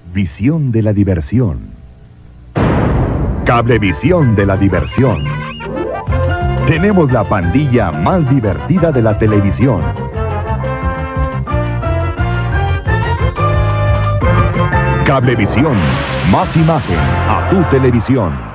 Visión de la diversión. Cablevisión de la diversión. Tenemos la pandilla más divertida de la televisión. Cablevisión, más imagen a tu televisión.